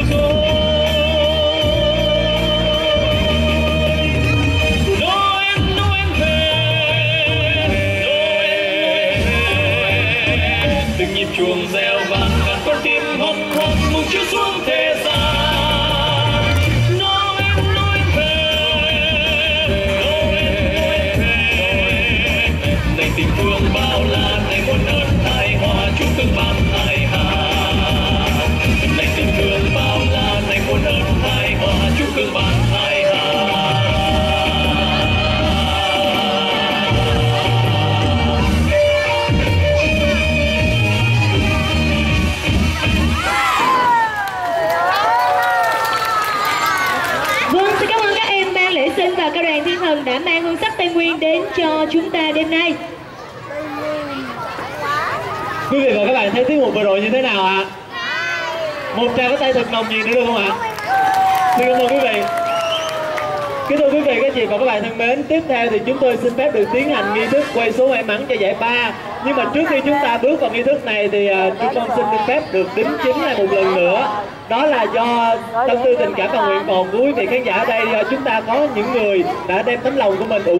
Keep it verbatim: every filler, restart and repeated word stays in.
chuông reo vang ngàn con tim hân hoan mừng chiếu xuống thế gian. Noel Noel về, Noel Noel về, này tình thương bao la, này muôn ơn hài hòa, chúc cưng ban hài hà. Này tình thương bao la, này muôn ơn hài hòa, chúc cưng ban hài hà. Và các đoàn thiên thần đã mang hương sắc Tây Nguyên đến cho chúng ta đêm nay. Quý vị và các bạn thấy tiết mục vừa rồi như thế nào ạ? Một tràng có tay thật nồng nhiệt nữa được không ạ? Xin cảm ơn quý vị. Kính thưa quý vị, các chị và các bạn thân mến, tiếp theo thì chúng tôi xin phép được tiến hành nghi thức quay số may mắn cho giải ba. Nhưng mà trước khi chúng ta bước vào nghi thức này thì uh, chúng con xin phép được đính chính lại một lần nữa. Đó là do tâm tư tình cảm và nguyện vọng của quý vị khán giả ở đây, uh, chúng ta có những người đã đem tấm lòng của mình ủng